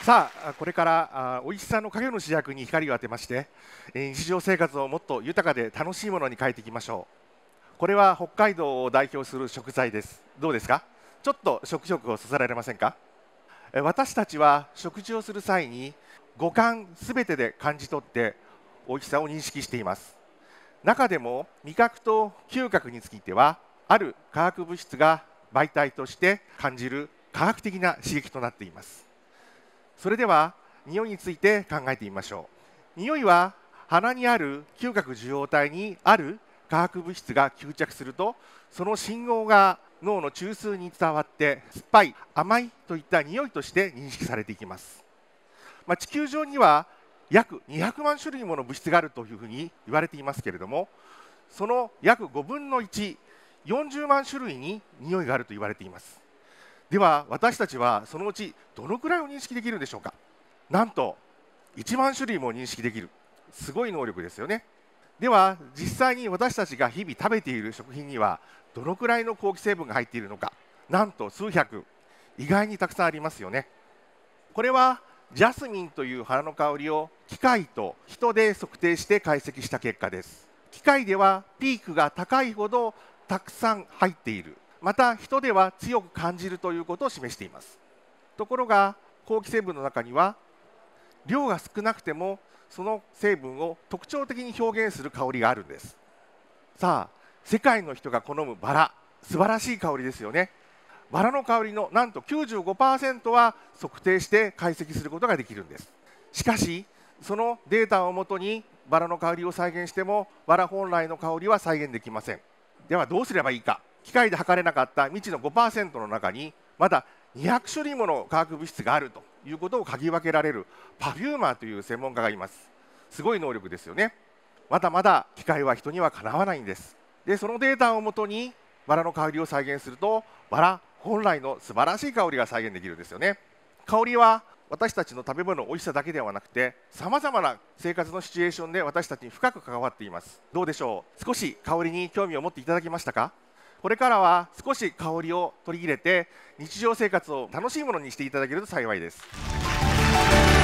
さあ、これから美味しさの影の主役に光を当てまして、日常生活をもっと豊かで楽しいものに変えていきましょう。これは北海道を代表する食材です。どうですか？ちょっと食欲をそそられませんか？私たちは食事をする際に五感すべてで感じ取って美味しさを認識しています。中でも味覚と嗅覚については、ある化学物質が媒体として感じる科学的な刺激となっています。それでは匂いについて考えてみましょう。匂いは鼻にある嗅覚受容体にある化学物質が吸着すると、その信号が脳の中枢に伝わって酸っぱい、甘いといった匂いとして認識されていきます。地球上には約200万種類もの物質があるというふうに言われていますけれども、その約5分の1、40万種類に匂いがあると言われています。では私たちはそのうちどのくらいを認識できるでしょうか？なんと1万種類も認識できる、すごい能力ですよね。では実際に私たちが日々食べている食品にはどのくらいの好気成分が入っているのか、なんと数百、意外にたくさんありますよね。これはジャスミンという花の香りを機械と人で測定して解析した結果です。機械ではピークが高いほどたくさん入っている、また人では強く感じるということを示しています。ところが好気成分の中には量が少なくてもその成分を特徴的に表現する香りがあるんです。さあ、世界の人が好むバラ、素晴らしい香りですよね。バラの香りのなんと 95% は測定して解析することができるんです。しかしそのデータをもとにバラの香りを再現してもバラ本来の香りは再現できません。ではどうすればいいか。機械で測れなかった未知の 5% の中にまだ200種類もの化学物質があるということを嗅ぎ分けられるパフューマーという専門家がいます。すごい能力ですよね。まだまだ機械は人にはかなわないんです。でそのデータをもとにバラの香りを再現するとバラ本来の素晴らしい香りが再現できるんですよね。香りは私たちの食べ物の美味しさだけではなくて、さまざまな生活のシチュエーションで私たちに深く関わっています。どうでしょう？少し香りに興味を持っていただけましたか？これからは少し香りを取り入れて日常生活を楽しいものにしていただけると幸いです。